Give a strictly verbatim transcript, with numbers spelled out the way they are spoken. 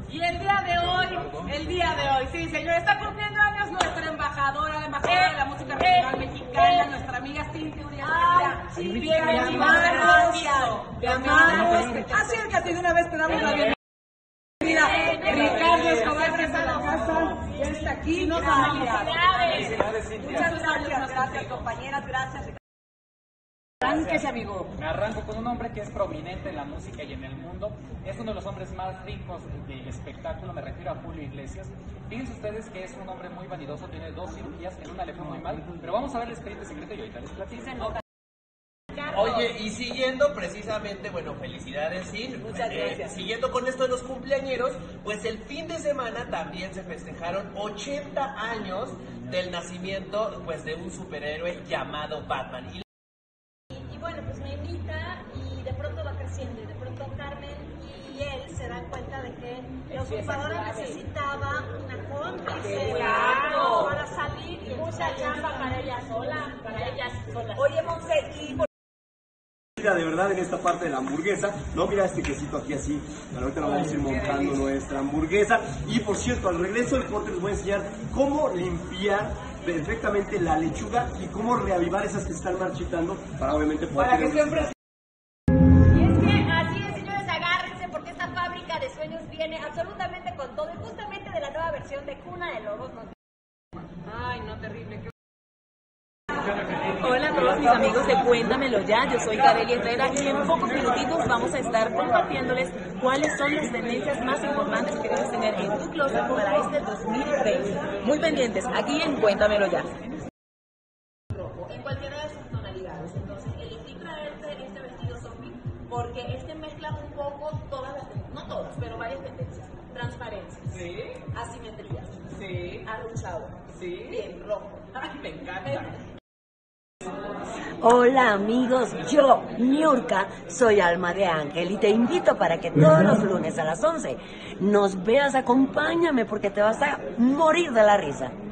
Y el día de hoy, el día de hoy, sí, señor, está cumpliendo años nuestra embajadora, la embajadora eh, de la música regional eh, mexicana, eh, nuestra amiga Cintia Urias. Sí, bienvenida, gracias. Acércate de una vez, te damos la bienvenida. Ricardo Escobar, que está en la casa, ya está aquí. Nos felicidades. Muchas gracias, gracias, compañeras, gracias. Arránquese, amigo. Me arranco con un hombre que es prominente en la música y en el mundo. Es uno de los hombres más ricos del espectáculo, me refiero a Julio Iglesias. Fíjense ustedes que es un hombre muy vanidoso, tiene dos cirugías, en una le fue muy mal, pero vamos a ver el expediente secreto y ahorita les platico. Oye, y siguiendo precisamente, bueno, felicidades, sí. Muchas gracias. Eh, siguiendo con esto de los cumpleañeros, pues el fin de semana también se festejaron ochenta años del nacimiento, pues, de un superhéroe llamado Batman. Y bueno, pues me invita y de pronto va creciendo y de pronto Carmen y él se dan cuenta de que la usurpadora necesitaba una cómplice claro. para salir y mucha chamba para ella sola, para ellas solas. Oye, Monse, y por... de verdad en esta parte de la hamburguesa, no, mira este quesito aquí así, pero ahorita nos vamos a ir montando nuestra hamburguesa. Y por cierto, al regreso del corte les voy a enseñar cómo limpiar perfectamente la lechuga y cómo reavivar esas que están marchitando para obviamente poder para que siempre... Y es que así es, señores, agárrense porque esta fábrica de sueños viene absolutamente con todo y justamente de la nueva versión de Cuna de Lobos nos... Ay, no, terrible. Hola a todos mis amigos de Cuéntamelo Ya, yo soy Gabriela Herrera y en pocos minutitos vamos a estar compartiéndoles cuáles son las tendencias más importantes que debes tener en tu closet para este dos mil veinte. Muy pendientes, aquí en Cuéntamelo Ya. En cualquiera de sus tonalidades, entonces elegí traerte este vestido zombie porque este mezcla un poco todas las, no todas, pero varias tendencias. Transparencias, sí, asimetrías, sí, arruchado, sí, bien rojo. Ay, me encanta. Hola amigos, yo, Niurka, soy Alma de Ángel y te invito para que todos los lunes a las once nos veas, acompáñame porque te vas a morir de la risa.